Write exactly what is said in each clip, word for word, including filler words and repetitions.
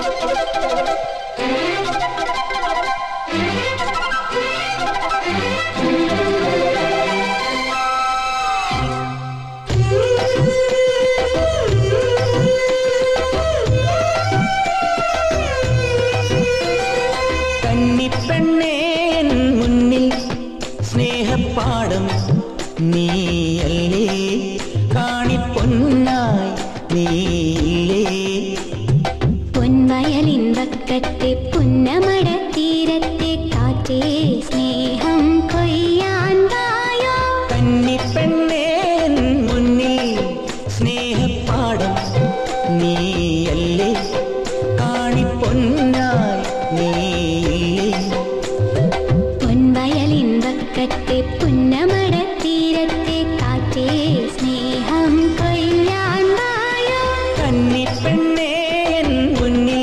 പാടം നീയല്ലേ കാണിപ്പൊന്നായി നീയില്ലേ പൊൻവയലിൻ വക്കത്തെ പുന്നമട തീരത്തെ കാറ്റേ സ്നേഹം കൊയ്യാൻ വായോ കന്നിപ്പെണ്ണേ മുന്നിൽ സ്നേഹപ്പാടം നീയല്ലേ കാണിപ്പൊന്നായി നീയില്ലേ പൊൻവയലിൻ വക്കത്തെ പുന്നമട തീരത്തെ കാറ്റേ സ്നേഹം കൊയ്യാൻ വായോ കന്നിപ്പെണ്ണേ മുന്നിൽ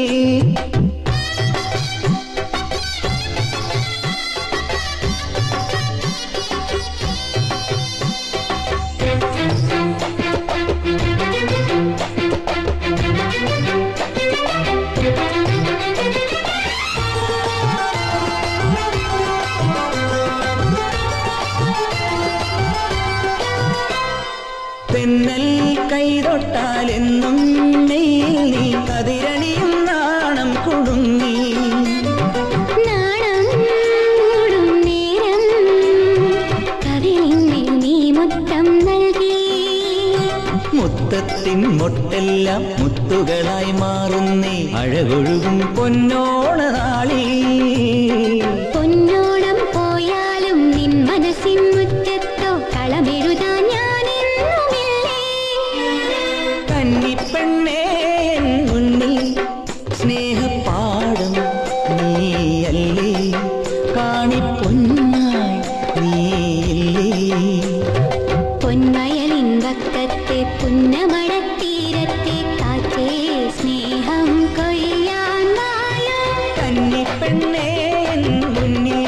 തെന്നൽ കൈതൊട്ടാലെന്നും നെയ്യിൽ നീ കതിരണിയും നാണം കുടുങ്ങി നാണം മൂടും നേരം കവിളിന്മേൽ നീ മുത്തം നൽകി മുത്തത്തിൻ മൊട്ടെല്ലാം മുത്തുകളായി മാറുന്നേ അഴകൊഴുകും പൊന്നോണ നാളിൽ പൊന്നോണം പോയാലും നിൻ മനസ്സിൻ മുറ്റത്തോ കളമെഴുതാൻ ഞാനെന്നുമില്ലേ കന്നിപ്പെണ്ണേ മുന്നിൽ സ്നേഹപ്പാടം നീയല്ലേ കാണിപ്പൊന്നായി നീയില്ലേ പൊൻവയലിൻ വക്കത്തെ പുന്നമട തീരത്തെ കാറ്റേ സ്നേഹം കൊയ്യാൻ വായോ കന്നിപ്പെണ്ണേ മുന്നിൽ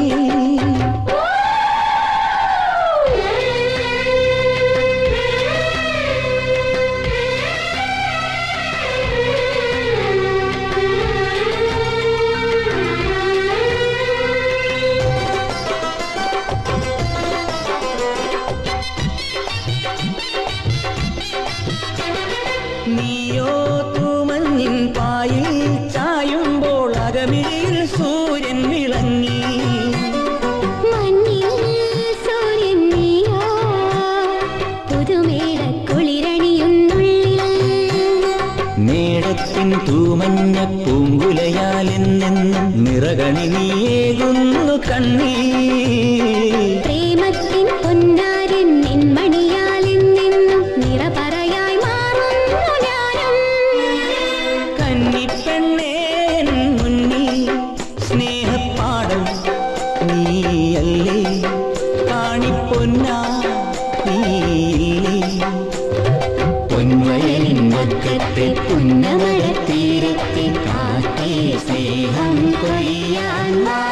നീയോ തൂമഞ്ഞിൻ പായിൽ ചായുമ്പോൾ അകമിഴിയിൽ സൂര്യൻ വിളങ്ങി മഞ്ഞിൽ സൂര്യൻ നീയോ പുതുമേട കുളിരണിയുന്നുള്ളിൽ മേടത്തിൻ തൂമഞ്ഞ പൂങ്കുലയാലെന്നെന്നും നിറകണി നീയേകുന്നു കണ്ണീ പ്രേമത്തിൻ പൊന്നാരൻ നിൻമണിയാലെന്നെന്നും നിറപറയായി മാറുന്നു ഞാനും കന്നിപ്പെണ്ണേ മുന്നിൽ സ്നേഹപ്പാടം നീയല്ലേ കാണിപ്പൊന്നാ നീയില്ലേ പൊൻവയലിൻ വക്കത്തെ പുന്നമട തീരത്തെ കാറ്റേ സ്നേഹം കൊയ്യാൻ വാ